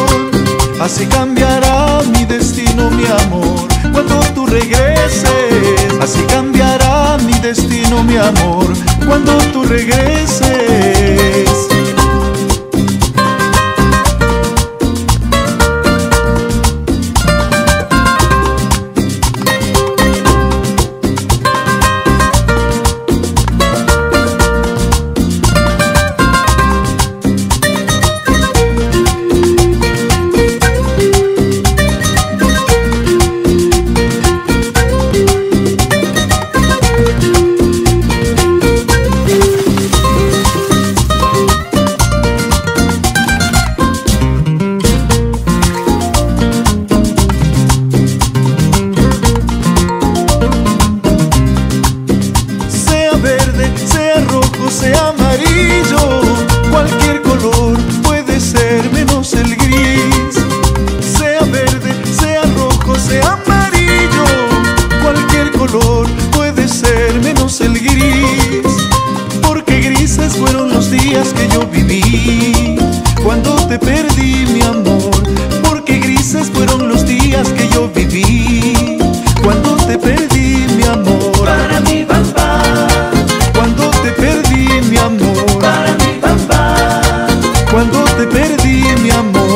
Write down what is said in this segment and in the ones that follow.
Así cambiará mi destino, mi amor, cuando tú regreses. Así cambiará mi destino, mi amor, cuando tú regreses. Sea amarillo, cualquier color puede ser menos el gris. Sea verde, sea rojo, sea amarillo, cualquier color puede ser menos el gris. Porque grises fueron los días que yo viví cuando te perdí, mi amor. Porque grises fueron los días que yo viví cuando te perdí, mi amor. Para mi papá, cuando te perdí, mi amor. para mi papá, Cuando te perdí, mi amor.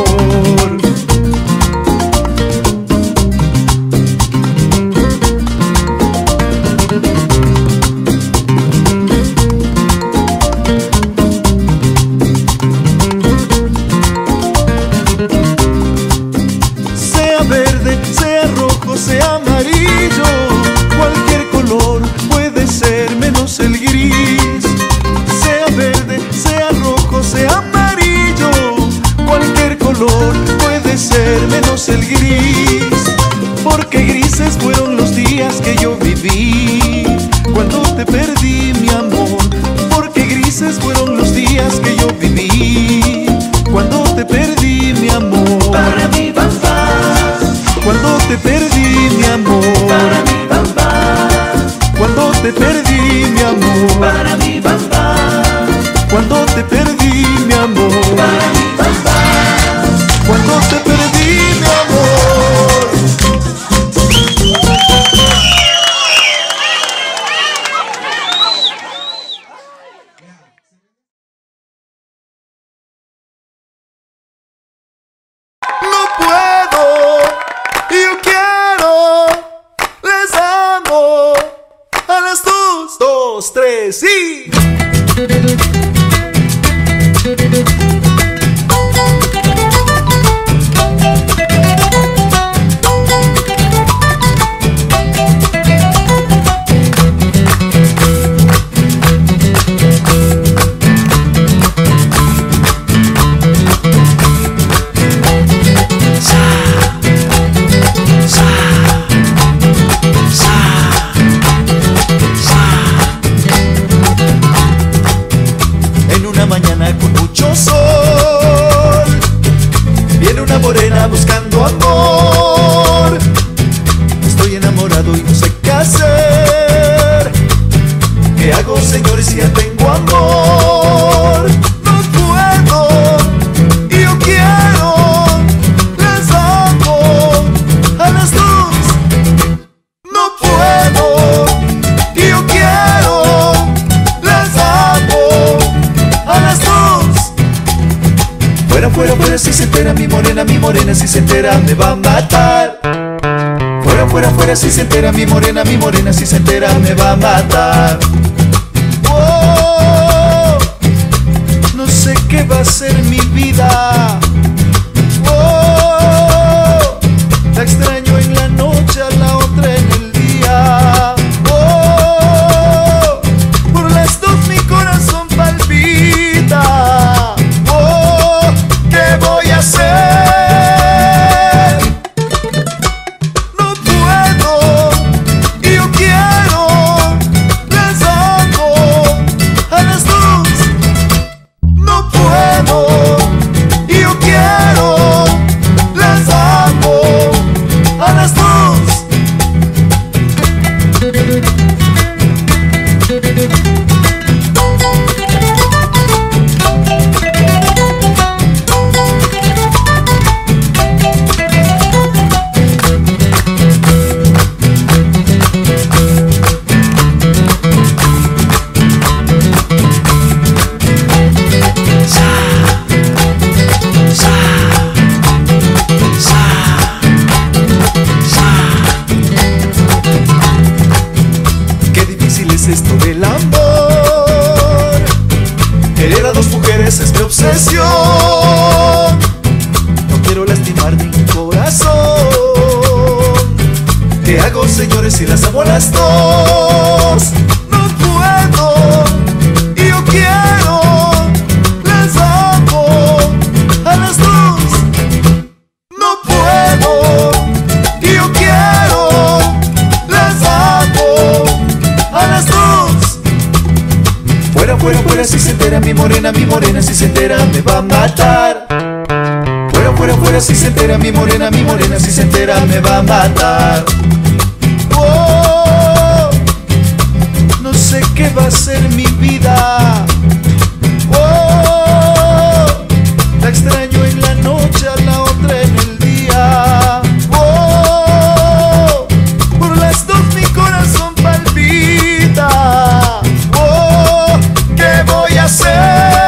Sea verde, sea rojo, sea amarillo, cualquier color puede ser menos el gris. Sea verde, sea rojo, sea amarillo, cualquier color puede ser menos el gris. Porque grises fueron los días que yo viví cuando te perdí, mi amor. Porque grises fueron los días que yo viví cuando te perdí, mi amor. para mi papá, Cuando te perdí, mi amor. para mi papá, Cuando te perdí, mi amor. para mi papá, Cuando te perdí, mi amor. para mi papá. Cuando te perdí, mi amor. No puedo, yo quiero, les amo. A las 2, 2, 3 y... En una mañana con mucho sol, viene una morena buscando amor. Estoy enamorado y no sé qué hacer. ¿Qué hago, señores, si ya tengo amor? No puedo, y yo quiero, les amo. A las 2. No puedo, y yo quiero, les amo. A las 2. Fuera, fuera, fuera, si se entera mi morena, si se entera me va a matar. Fuera, fuera, fuera, si se entera mi morena, si se entera me va a matar. Oh, no sé qué va a ser mi vida. Oh, la extraño en la noche, a la otra en el día. Oh, por las 2 mi corazón palpita. Oh, ¿qué voy a hacer? No puedo, y yo quiero, les amo. A las 2. No puedo, y yo quiero. señores, y las amo a las dos. No puedo y yo quiero, las amo a las dos. No puedo y yo quiero, las amo a las dos. Fuera, fuera, fuera, si se entera mi morena, si se entera me va a matar. Fuera, fuera, fuera, si se entera mi morena, si se entera me va a matar. Oh, no sé qué va a ser mi vida. Oh, la extraño en la noche, a la otra en el día. Oh, por las dos mi corazón palpita. Oh, ¿qué voy a hacer?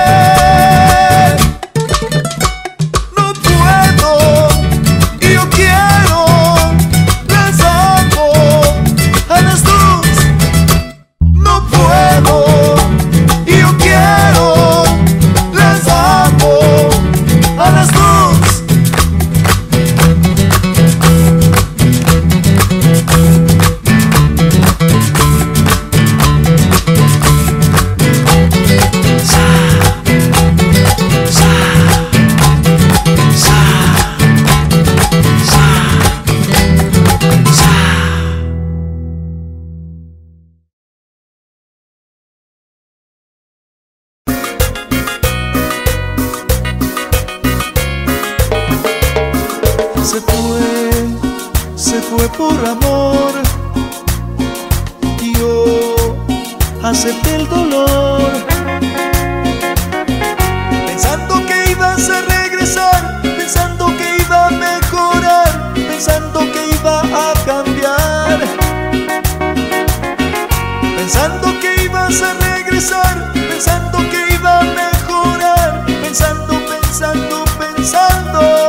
Se fue por amor. Yo acepté el dolor, pensando que ibas a regresar, pensando que iba a mejorar, pensando que iba a cambiar, pensando que ibas a regresar, pensando que iba a mejorar, pensando, pensando, pensando.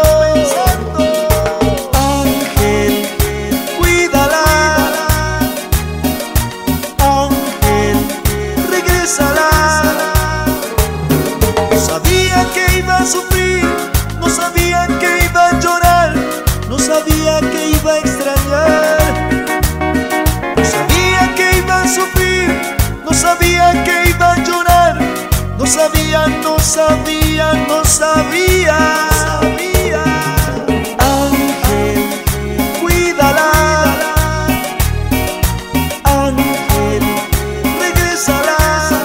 Sufrir, no sabía que iba a llorar, no sabía que iba a extrañar, no sabía que iba a sufrir, no sabía que iba a llorar, no sabía, no sabía, no sabía. Ángel, cuídala, Ángel, regrésala.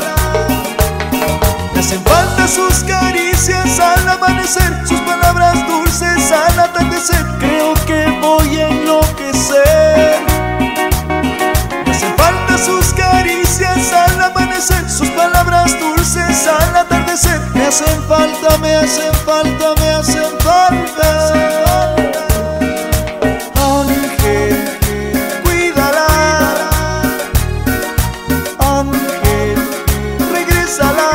Me hacen falta sus caricias al amanecer, sus palabras dulces al atardecer. Creo que voy a enloquecer. Me hacen falta sus caricias al amanecer, sus palabras dulces al atardecer. Me hacen falta, me hacen falta, me hacen falta. Ángel, cuídala, Ángel, regrésala.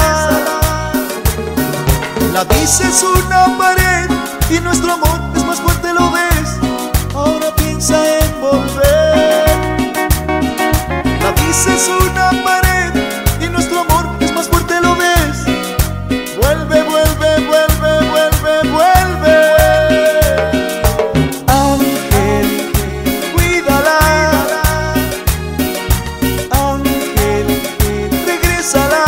La vida es una pared y nuestro amor es más fuerte, ¿lo ves? Ahora piensa en volver. La vida es una pared y nuestro amor es más fuerte, ¿lo ves? Vuelve, vuelve, vuelve, vuelve, vuelve. Ángel, cuídala, Ángel, regrésala.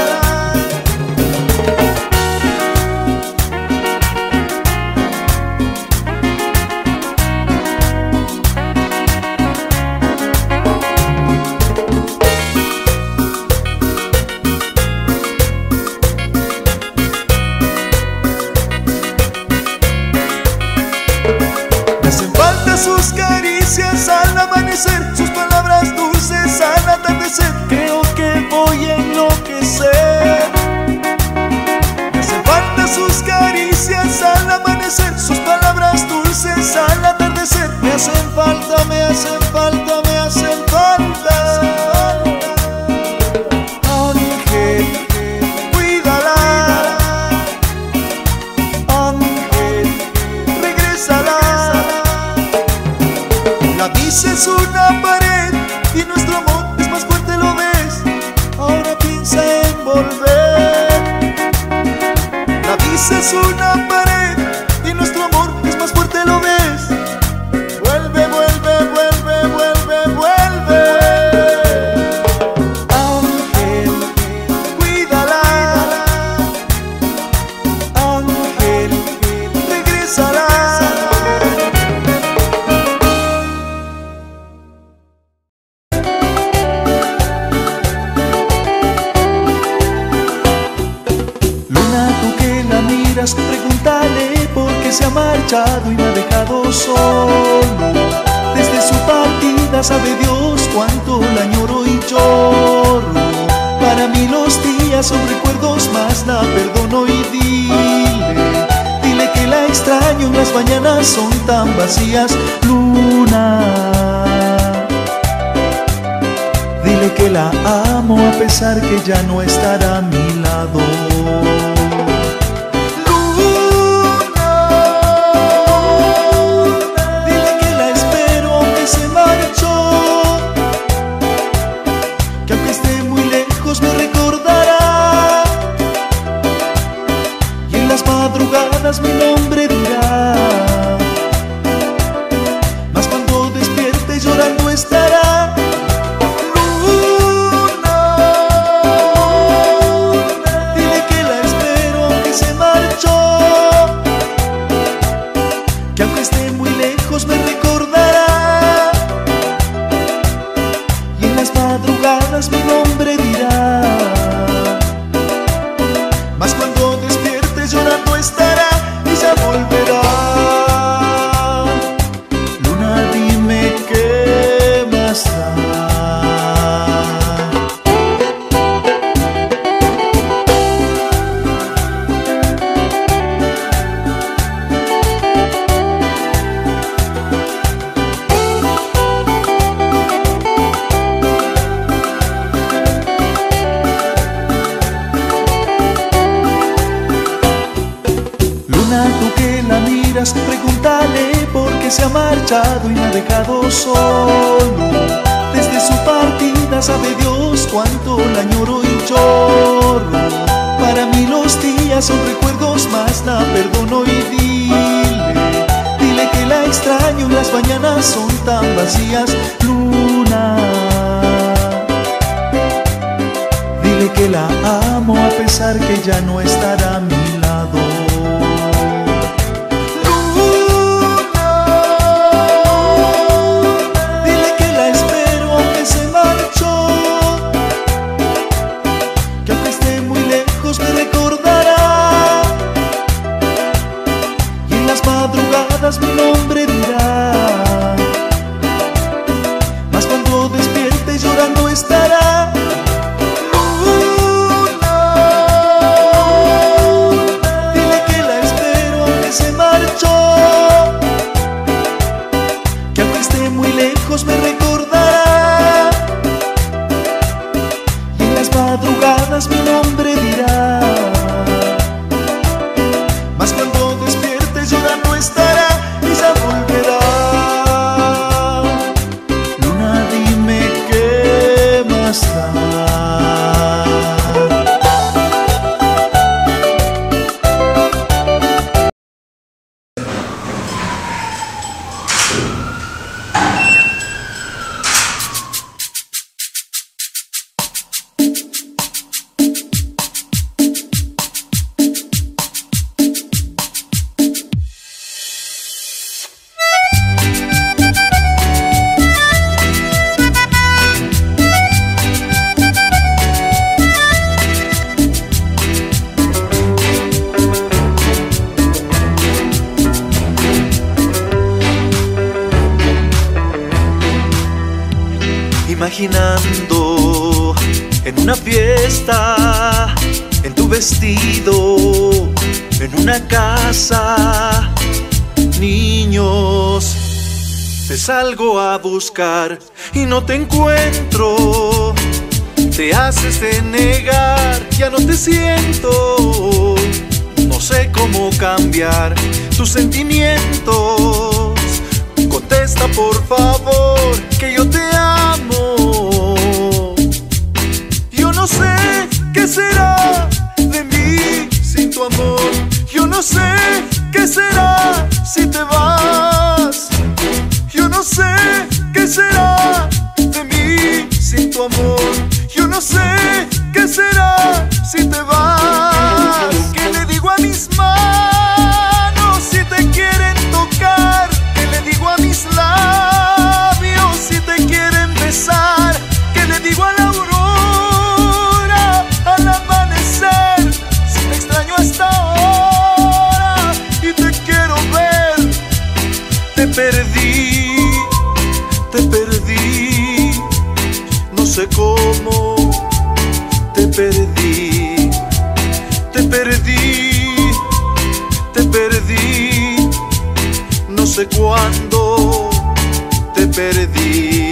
Sus caricias al amanecer, sus palabras dulces al atardecer. Creo que voy a enloquecer. Me hacen falta sus caricias al amanecer, sus palabras dulces al atardecer. Me hacen falta, me hacen falta, me hacen falta. Ángel, cuídala, Ángel, regrésala. La vida es una pared y nuestro amor es más fuerte, ¿lo ves? Ahora piensa en volver. La vida es una pared y nuestro amor es más fuerte, ¿lo ves? Vuelve, vuelve, vuelve, vuelve. marchado y me ha dejado solo. Desde su partida sabe Dios cuánto la añoro y lloro. Para mí los días son recuerdos, más la perdono y dile que la extraño, las mañanas son tan vacías, Luna. Dile que la amo a pesar que ya no estará a mi lado. Luna, dile que la espero aunque se marchó, que aunque esté muy lejos me recordará, y en las madrugadas mi nombre dirá, mas cuando despierte llorando estará. Que aunque esté muy lejos me recordará, y en las madrugadas mi nombre dirá, mas cuando despierte llorando estará y ya volverá. Luna, dime qué más da. Tú que la miras, pregúntale por qué se ha marchado y me ha dejado solo. Desde su partida sabe Dios cuánto la añoro y lloro. Para mí los días son recuerdos, más la perdono y dile que la extraño, las mañanas son tan vacías, Luna. Dile que la amo a pesar que ya no estará a mi lado. Me recordará, y en las madrugadas mi nombre dirá, mas cuando despierte llorando estará. Luna, dile que la espero aunque se marchó, que aunque esté muy lejos me recordará, y en las madrugadas mi nombre dirá, mas cuando despierte llorando estará y ya volverá. Luna, dime qué más da. Imaginando en una fiesta, en tu vestido, en una casa, niños, te salgo a buscar y no te encuentro. Te haces de negar, ya no te siento. No sé cómo cambiar tus sentimientos. Contesta por favor que yo te amo. Yo no sé qué será de mí sin tu amor. Yo no sé qué será si te vas. Yo no sé qué será de mí sin tu amor. Yo no sé qué será si te vas. ¿Qué le digo a mis manos si te quieren tocar? ¿Qué le digo a mis labios si te quieren besar? perdí, te perdí, no sé cómo, te perdí, te perdí, te perdí, no sé cuándo, te perdí.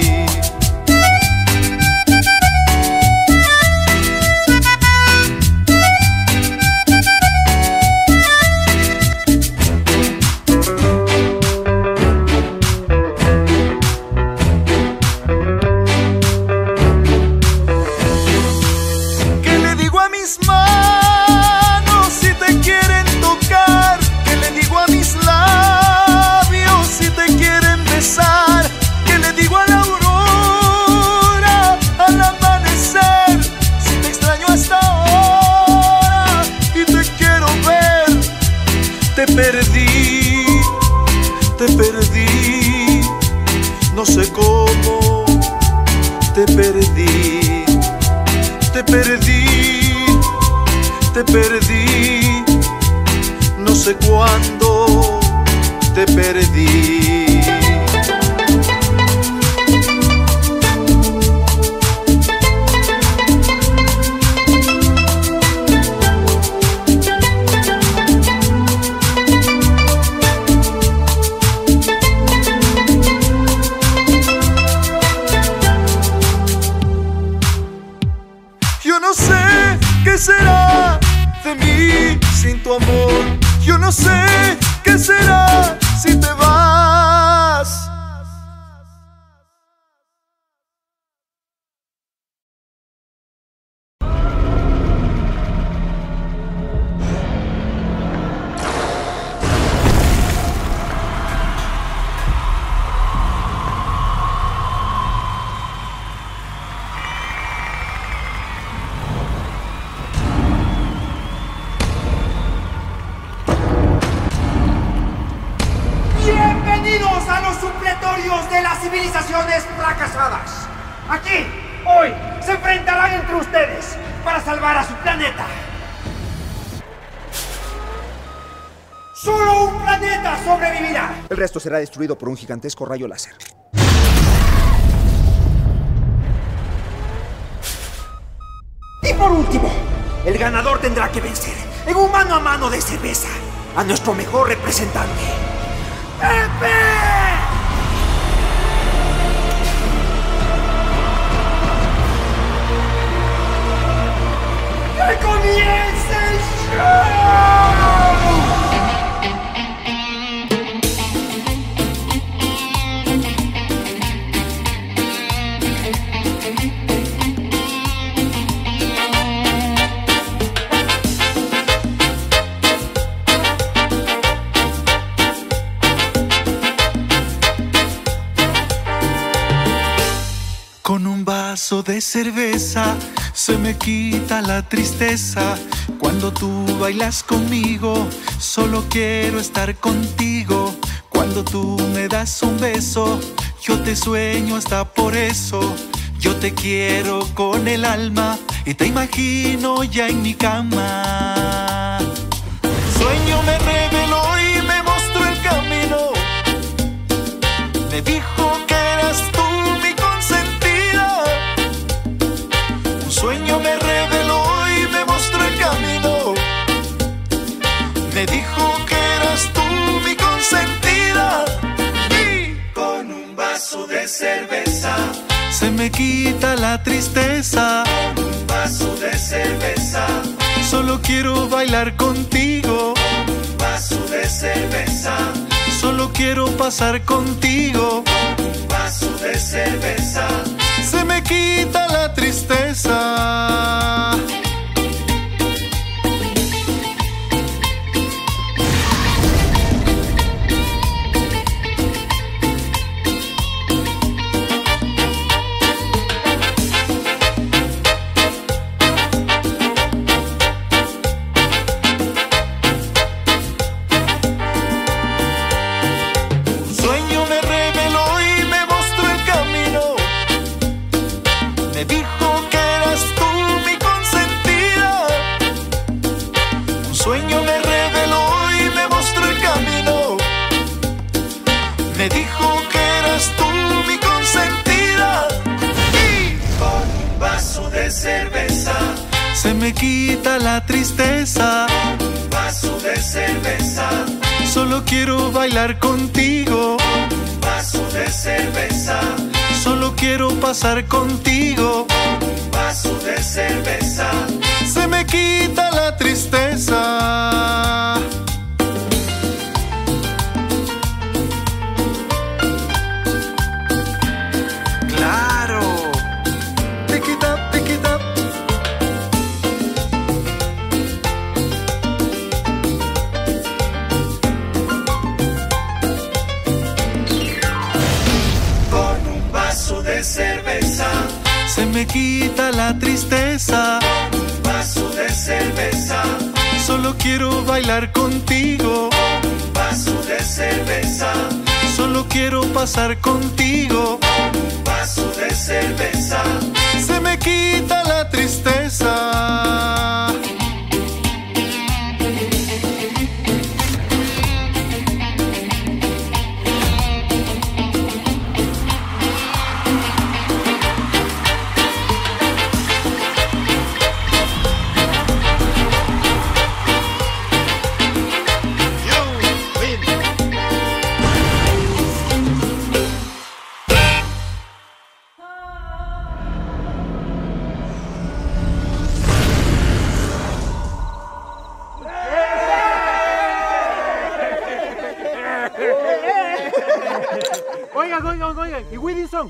Te perdí, te perdí, no sé cómo, te perdí, te perdí, te perdí, no sé cuándo, te perdí. Yo no sé qué será de mí sin tu amor. Yo no sé qué será si te vas. Bienvenidos a los supletorios de las civilizaciones fracasadas. Aquí, hoy, se enfrentarán entre ustedes para salvar a su planeta. Solo un planeta sobrevivirá. El resto será destruido por un gigantesco rayo láser. Y por último, el ganador tendrá que vencer en un mano a mano de cerveza a nuestro mejor representante, ¡Pepe! ¡Que comience el show! Con un vaso de cerveza se me quita la tristeza. Cuando tú bailas conmigo, solo quiero estar contigo. Cuando tú me das un beso, yo te sueño hasta por eso. Yo te quiero con el alma y te imagino ya en mi cama. Sueño me reveló y me mostró el camino. Me dijo que eras tú mi consentida. Un sueño me reveló y me mostró el camino. Me dijo que eras tú mi consentida. Y con un vaso de cerveza se me quita la tristeza. Con un vaso de cerveza solo quiero bailar contigo. Con un vaso de cerveza solo quiero pasar contigo. Con un vaso de cerveza se me quita la tristeza. Me dijo que eras me dijo que eras tú mi consentida. Y con un vaso de cerveza se me quita la tristeza. Un vaso de cerveza, solo quiero bailar contigo. Un vaso de cerveza, solo quiero pasar contigo. Un vaso de cerveza, se me quita la tristeza. Claro. Pick it up, pick it up. Con un vaso de cerveza se me quita la tristeza. Un vaso de cerveza, solo quiero bailar contigo. Un vaso de cerveza, solo quiero pasar contigo. Un vaso de cerveza, se me quita la tristeza. Oigan, ¿y Wilson?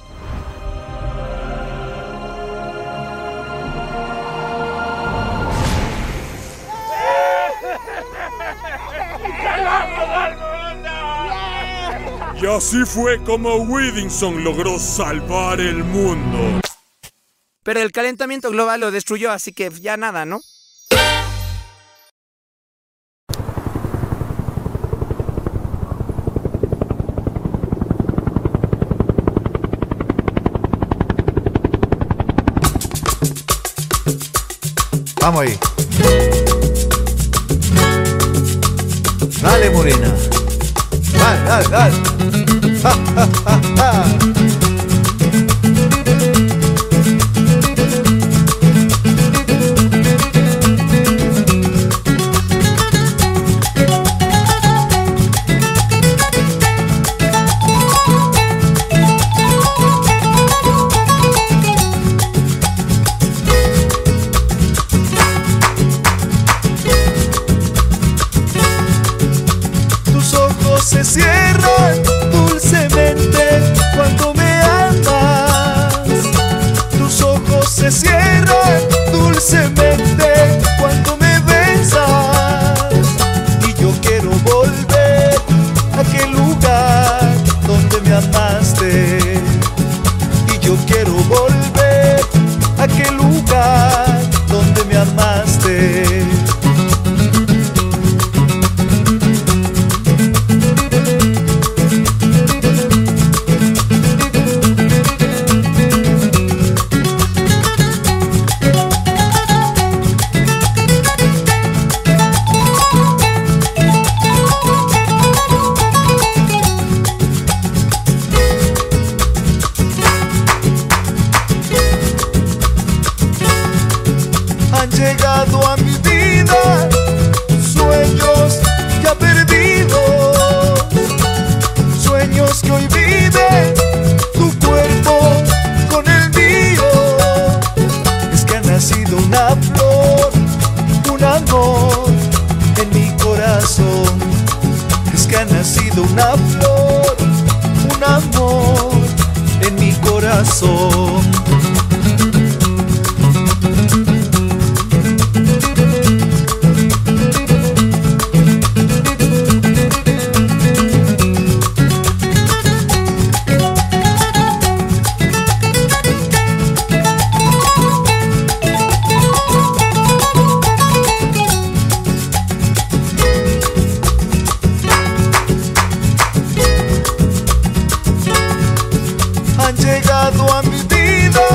Y así fue como Whittington logró salvar el mundo. Pero el calentamiento global lo destruyó, así que ya nada, ¿no? Vamos ahí. Dale, morena. Dale, dale, dale. Ja, ja, ja, ja. Se cierran dulcemente cuando me amas. Tus ojos se cierran dulcemente cuando me besas. Y yo quiero volver a aquel lugar donde me amaste. Y yo quiero volver a aquel lugar donde me amaste. Han llegado a mi vida sueños ya perdidos, sueños que hoy viven tu cuerpo con el mío. Es que ha nacido una flor, un amor en mi corazón. Es que ha nacido una flor, un amor en mi corazón. Han llegado a mi vida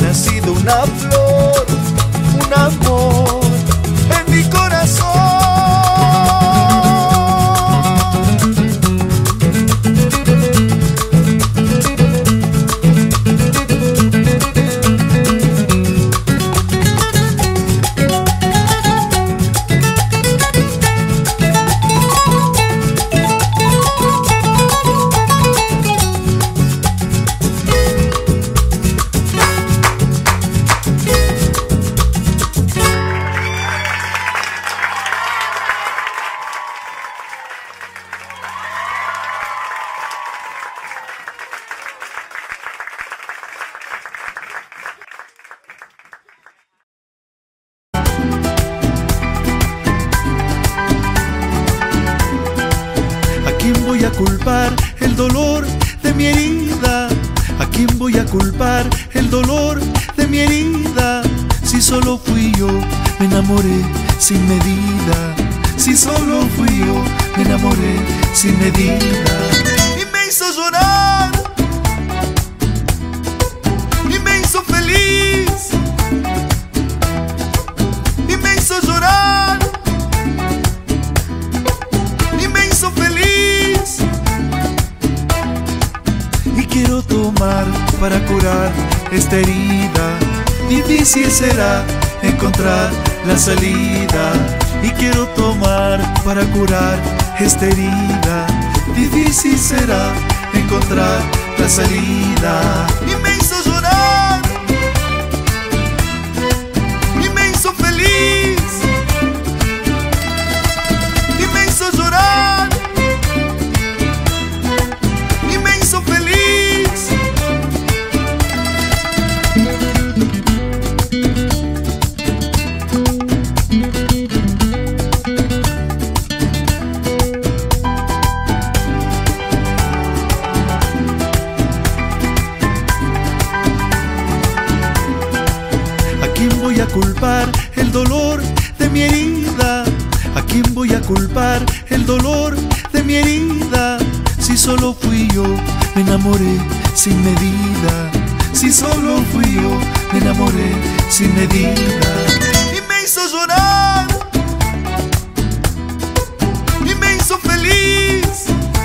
nacido una flor, un amor en mi corazón. Voy a culpar el dolor de mi herida. ¿A quién voy a culpar el dolor de mi herida? Si solo fui yo, me enamoré sin medida. Si solo fui yo, me enamoré sin medida. Y me hizo llorar, y me hizo feliz, y me hizo llorar, y me hizo feliz. Y quiero tomar para curar esta herida. Difícil será encontrar la salida. Y quiero tomar para curar esta herida. Difícil será encontrar la salida. Y me hizo llorar, y me hizo feliz, y me hizo llorar, y me hizo feliz. ¿A quién voy a culpar el dolor de mi herida? ¿A quién voy a culpar el dolor de mi herida? Si solo fui yo, me enamoré sin medida. Si solo fui yo, me enamoré sin medida. Y me hizo llorar, y me hizo feliz,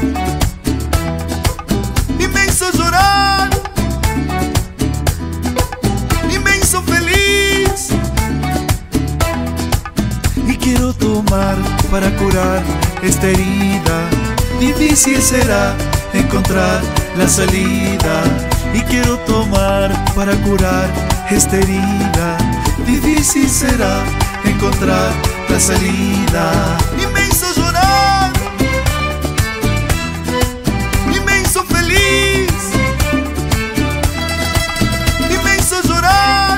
y me hizo llorar, y me hizo feliz. Y quiero tomar para curar esta herida. Difícil será encontrar la salida. Y quiero tomar para curar esta herida. Difícil será encontrar la salida. Y me hizo llorar, y me hizo feliz, y me hizo llorar,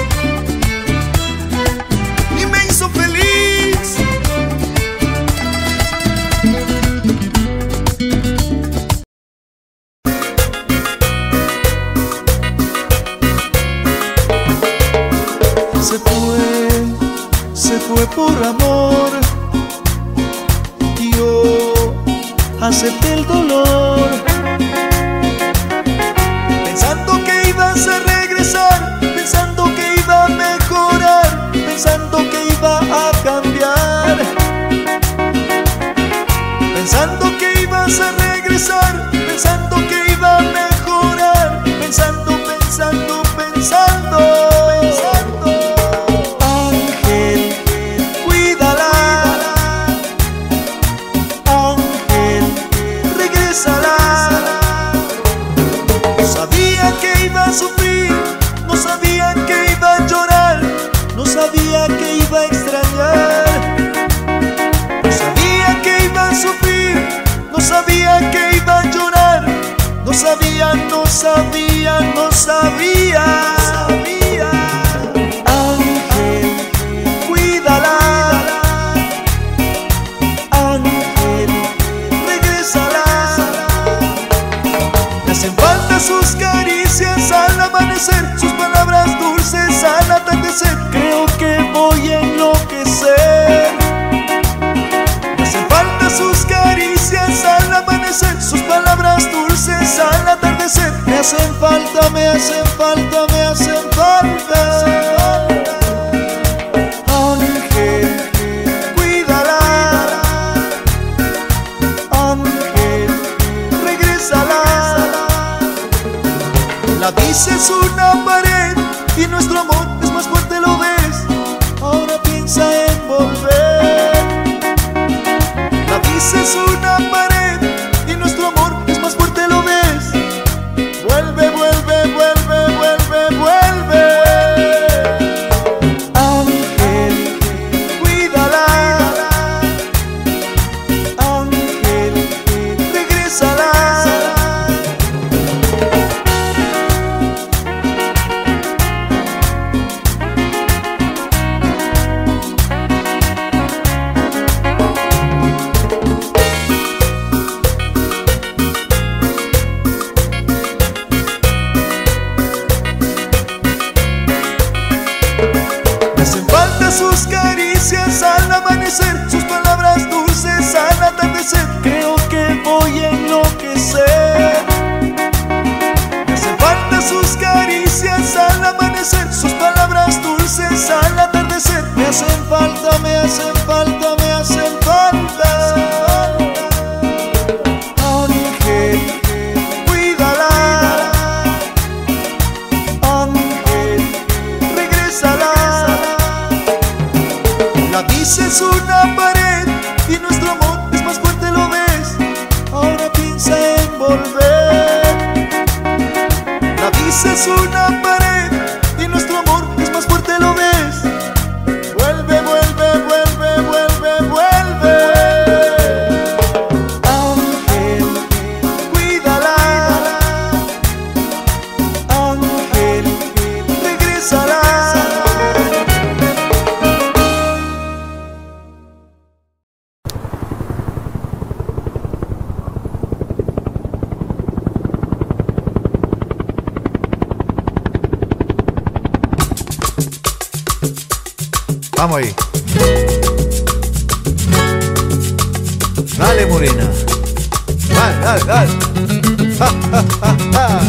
y me hizo feliz. Se fue por amor. Yo acepté el dolor, pensando que ibas a regresar, pensando que iba a mejorar, pensando que iba a cambiar, pensando que ibas a regresar, pensando que iba a mejorar, pensando, pensando, pensando. Sufrir, no sabía que iba a llorar, no sabía que iba a extrañar, no sabía que iba a sufrir, no sabía que iba a llorar, no sabía, no sabía, no sabía. Ángel, cuídala, Ángel, regrésala. Me hacen falta sus caricias al amanecer, sus palabras dulces al atardecer. Creo que voy a enloquecer. Me hacen falta sus caricias al amanecer, sus palabras dulces al atardecer. hacen falta, me hacen falta, me hacen falta. Ángel, cuídala. Ángel, regrésala. La vida es una pared y nuestro amor es más fuerte, ¿lo ves? Ahora piensa en volver. La vida es una pared y nuestro amor es más fuerte, ¿lo ves? Vuelve, vuelve, vuelve, vuelve, vuelve. Ángel, cuídala. Ángel, regrésala. Me hacen falta sus caricias al amanecer, sus palabras dulces al atardecer. Creo que voy a enloquecer. Me hacen falta sus caricias al amanecer, sus palabras dulces al atardecer. Me hacen falta, me hacen falta, me hacen falta. Ángel, cuídala. Ángel, regrésala. La vida es una pared y nuestro amor es más fuerte, ¿lo ves? Ahora piensa en volver. La vida es una pared y nuestro amor es más fuerte, ¿lo ves? Vuelve, vuelve, vuelve, vuelve, vuelve. Ángel, cuídala. Ángel, regrésala. Vamos ahí. Dale, morena. Dale, dale, dale. Ja, ja, ja, ja.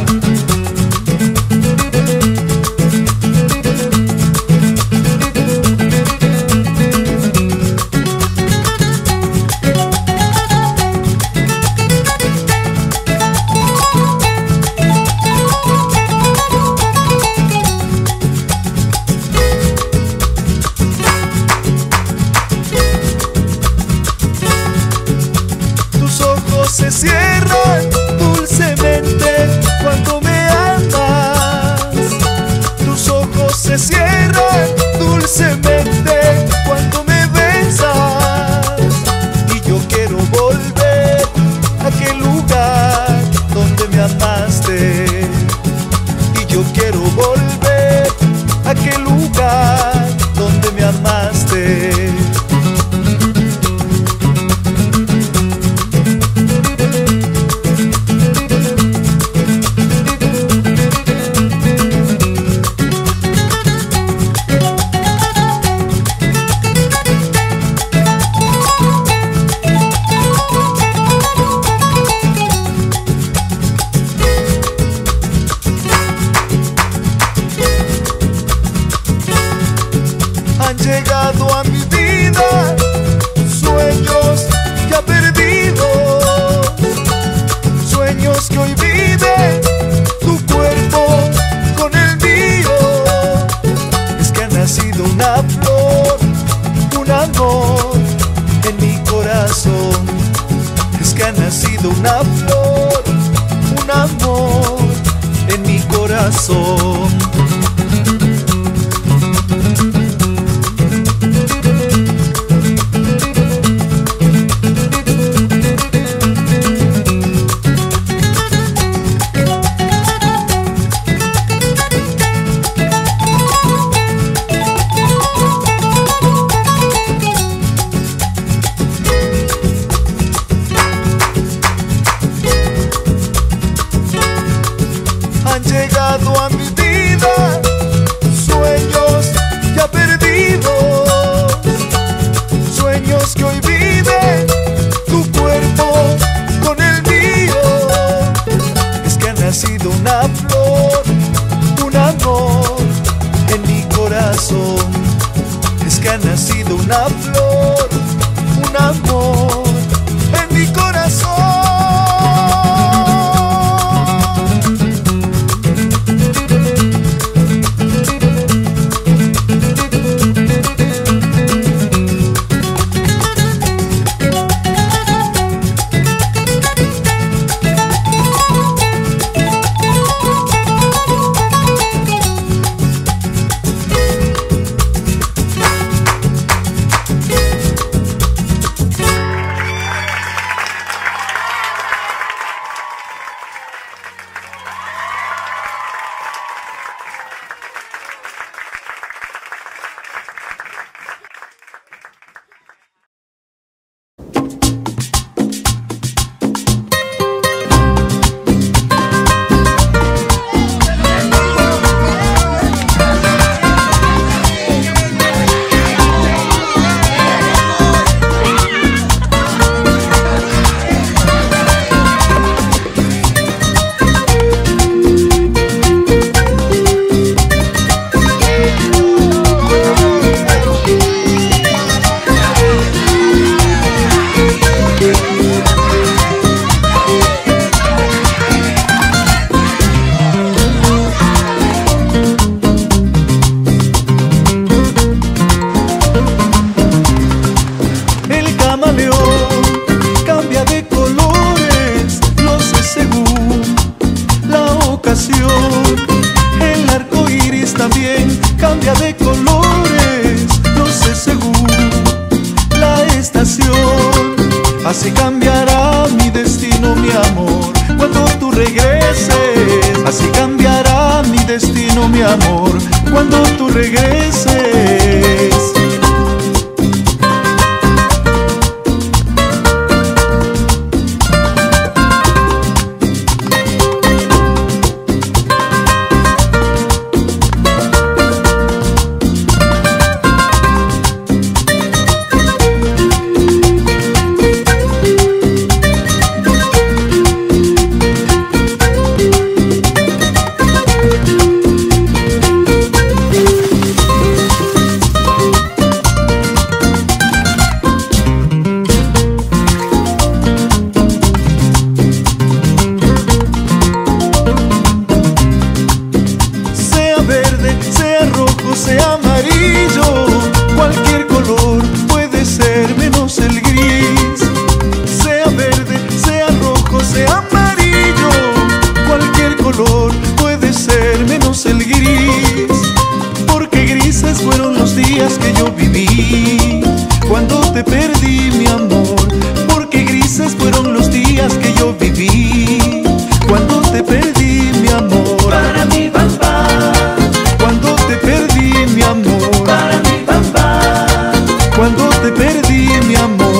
Tus ojos se cierran dulcemente cuando me amas. Tus ojos se cierran dulcemente cuando me besas. Y yo quiero volver a aquel lugar donde me amaste. Y yo quiero volver a aquel lugar donde me amaste. Han llegado a mi vida sueños ya perdidos, sueños que hoy viven tu cuerpo con el mío. Es que ha nacido una flor, un amor en mi corazón. Es que ha nacido una flor, un amor en mi corazón. Han llegado a mi vida Así cambiará mi destino, mi amor, cuando tú regreses. Así cambiará mi destino, mi amor, cuando tú regreses. Sea amarillo, cualquier color puede ser menos el gris. Sea verde, sea rojo, sea amarillo, cualquier color puede ser menos el gris. Porque grises fueron los días que yo viví cuando te perdí, mi amor. Porque grises fueron los días que yo viví cuando te perdí, mi amor. Para mi bamba, cuando te perdí, mi amor. para mi bamba, Cuando te perdí, mi amor.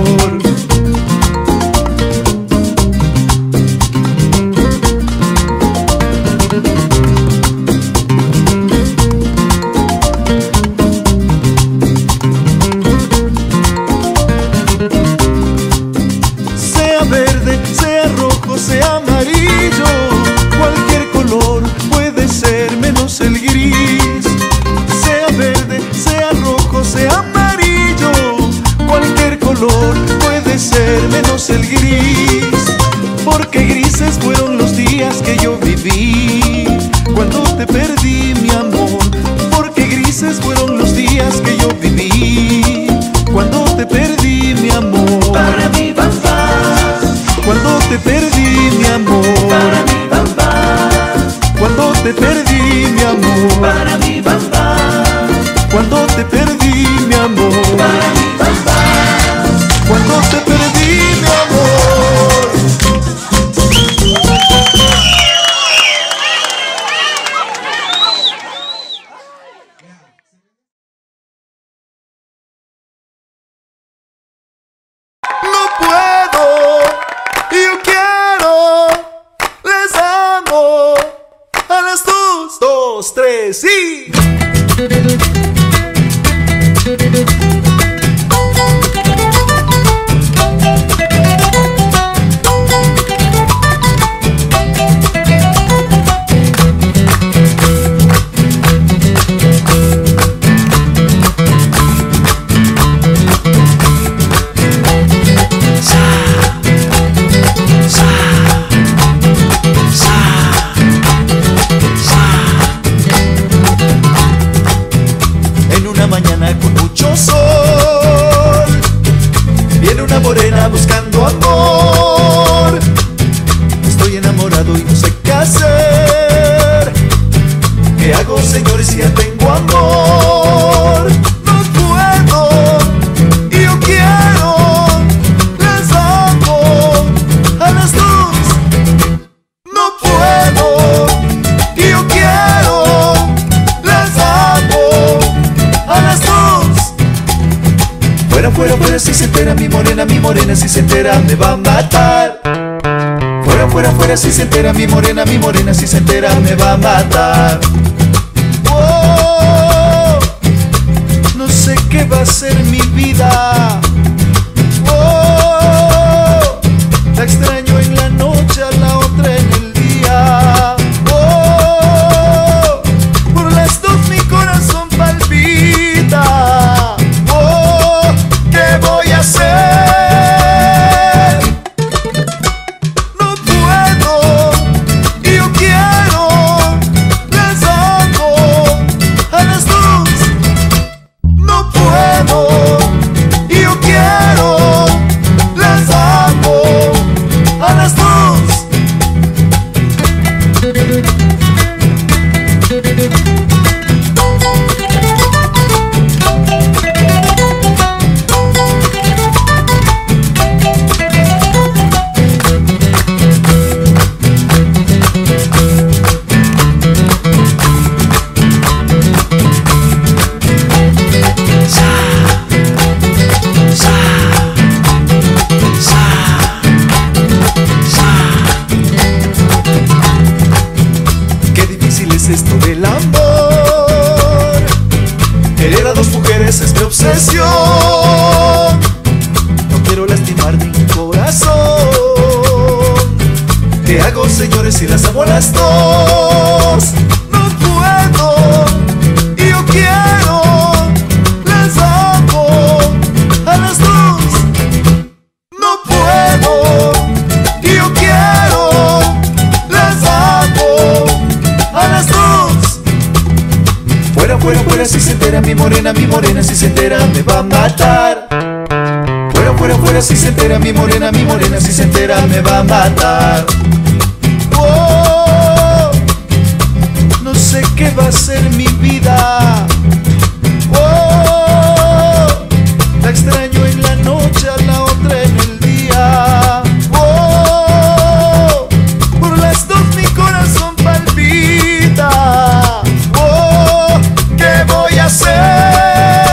Sea verde, sea rojo, sea amarillo, cualquier color puede ser menos el gris. Sea verde, sea rojo, sea amarillo, cualquier color puede ser menos el gris. Porque grises fueron los días que yo viví cuando te perdí, mi amor. Porque grises fueron los días que yo viví cuando te perdí, mi amor. para mi bamba, Cuando te perdí, mi amor. para mi bamba, Cuando te perdí, mi amor. para mi bamba, Cuando te perdí, mi amor. para mi bamba. Cuando te perdí, mi amor. No puedo, yo quiero, les amo. A las 2, 2, 3 y... En una mañana con mucho sol, viene una morena buscando amor. Estoy enamorado y no sé qué hacer. ¿Qué hago, señores, si ya tengo amor? No puedo, y yo quiero, les amo. A las 2. No puedo, y yo quiero, les amo. A las 2. Fuera, fuera, fuera, si se entera mi morena, si se entera me va a matar. Fuera, fuera, fuera, si se entera mi morena, si se entera me va a matar. Oh, no sé qué va a ser mi vida. Oh, la extraño en la noche, a la otra en el día. Oh, por las 2 mi corazón palpita. Oh, ¿qué voy a hacer? No puedo, y yo quiero, les amo. A las 2. No puedo, y yo quiero. señores, y las amo a las dos. No puedo, y yo quiero, las amo a las dos. No puedo, y yo quiero, las amo a las dos. Fuera, fuera, fuera, si se entera mi morena, si se entera me va a matar. Fuera, fuera, fuera, si se entera mi morena, si se entera me va a matar. Oh, no sé qué va a ser mi vida. Oh, la extraño en la noche, a la otra en el día. Oh, por las dos mi corazón palpita. Oh, ¿qué voy a hacer?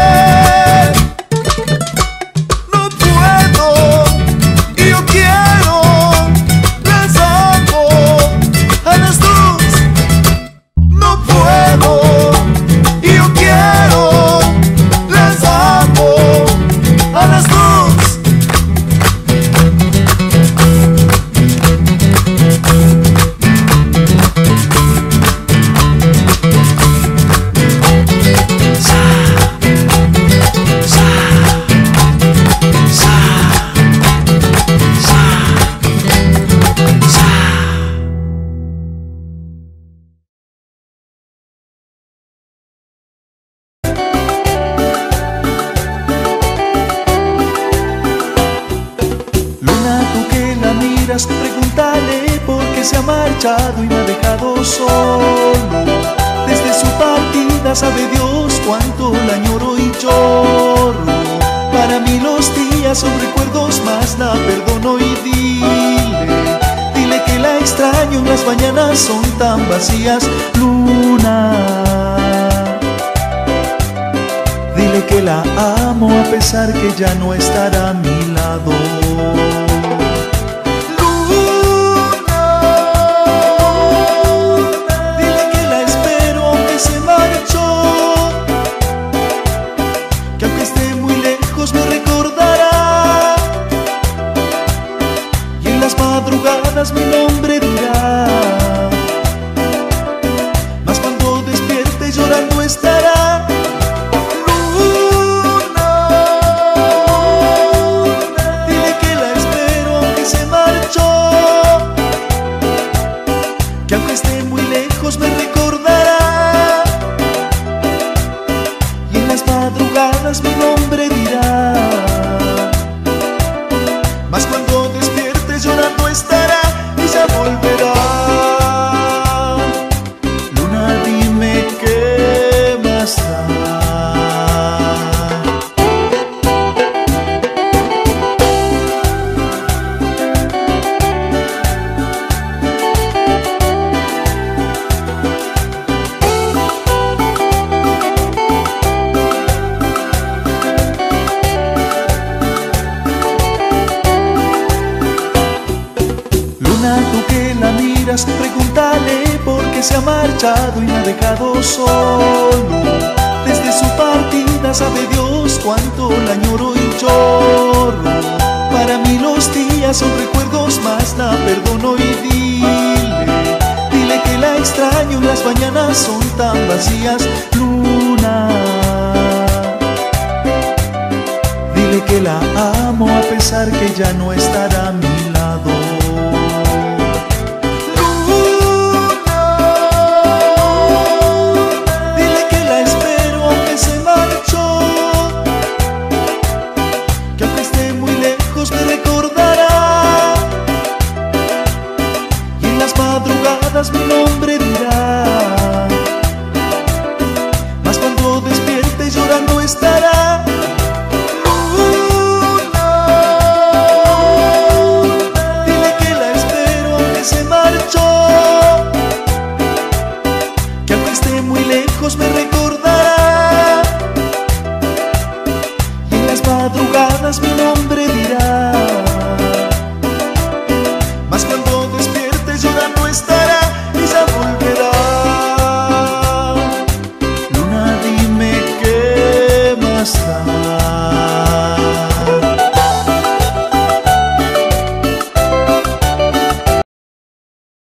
Pregúntale por qué se ha marchado y me ha dejado solo. Desde su partida sabe Dios cuánto la añoro y lloro. Para mí los días son recuerdos, más la perdono y dile que la extraño, las mañanas son tan vacías. Luna, dile que la amo a pesar que ya no estará a mi lado. Mi nombre dirá, mas cuando despierte llorando estará. Luna, dile que la espero aunque se marchó, que aunque esté muy lejos me recordará, y en las madrugadas mi nombre dirá, mas cuando despierte llorando estará. Volverá. Luna, dime qué más da. Tú que la miras, pregúntale por qué se ha marchado y me ha dejado solo. Desde su partida sabe Dios cuánto la añoro y lloro. Para mí los días son recuerdos, más la perdono y dile que la extraño, las mañanas son tan vacías. Luna, dile que la amo a pesar que ya no estará a mi lado. Mi nombre dirá, mas cuando despierte llorando estará. Luna, dile que la espero aunque se marchó, que aunque esté muy lejos me recuerda.